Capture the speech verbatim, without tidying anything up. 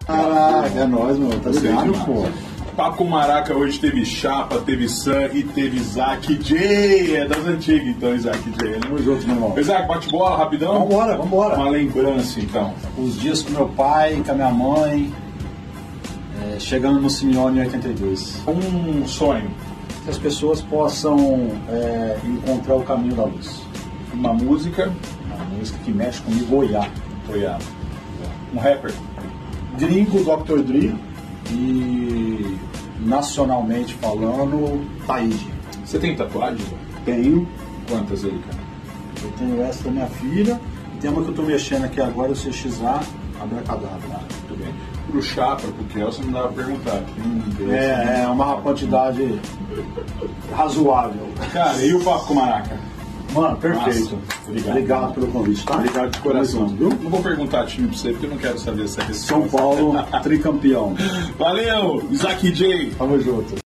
Caraca, é nóis, meu. Tá ligado, pô. Papo com Maraca hoje teve Chapa, teve Sam e teve Isaac J. É das antigas, então, Isaac J. Né? Tamo junto, meu irmão. Isaac, bate bola rapidão? Vambora, vambora. Uma lembrança, então. Os dias com meu pai, com a minha mãe, é, chegando no Simeone em oitenta e dois. Um sonho. Que as pessoas possam é, encontrar o caminho da luz. Uma música. Uma música que mexe comigo, Goiá. Goiá. Um rapper. Gringo, doutor Dre. E nacionalmente falando, Taíde. Você tem tatuagem? Tenho. Quantas aí, cara? Eu tenho essa da minha filha. E tem uma que eu tô mexendo aqui agora, o C X A, Abracadabra. Muito bem. Pro Chapa, pro Kelson, não dá pra perguntar. Hum, É, é uma quantidade razoável. Cara, e o Papo com Maraca? Mano, perfeito. Obrigado. Obrigado pelo convite, tá? Obrigado de coração. Viu? Não vou perguntar time pra você, porque eu não quero saber essa resposta. São Paulo, tricampeão. Valeu, Isaac J. Tamo junto.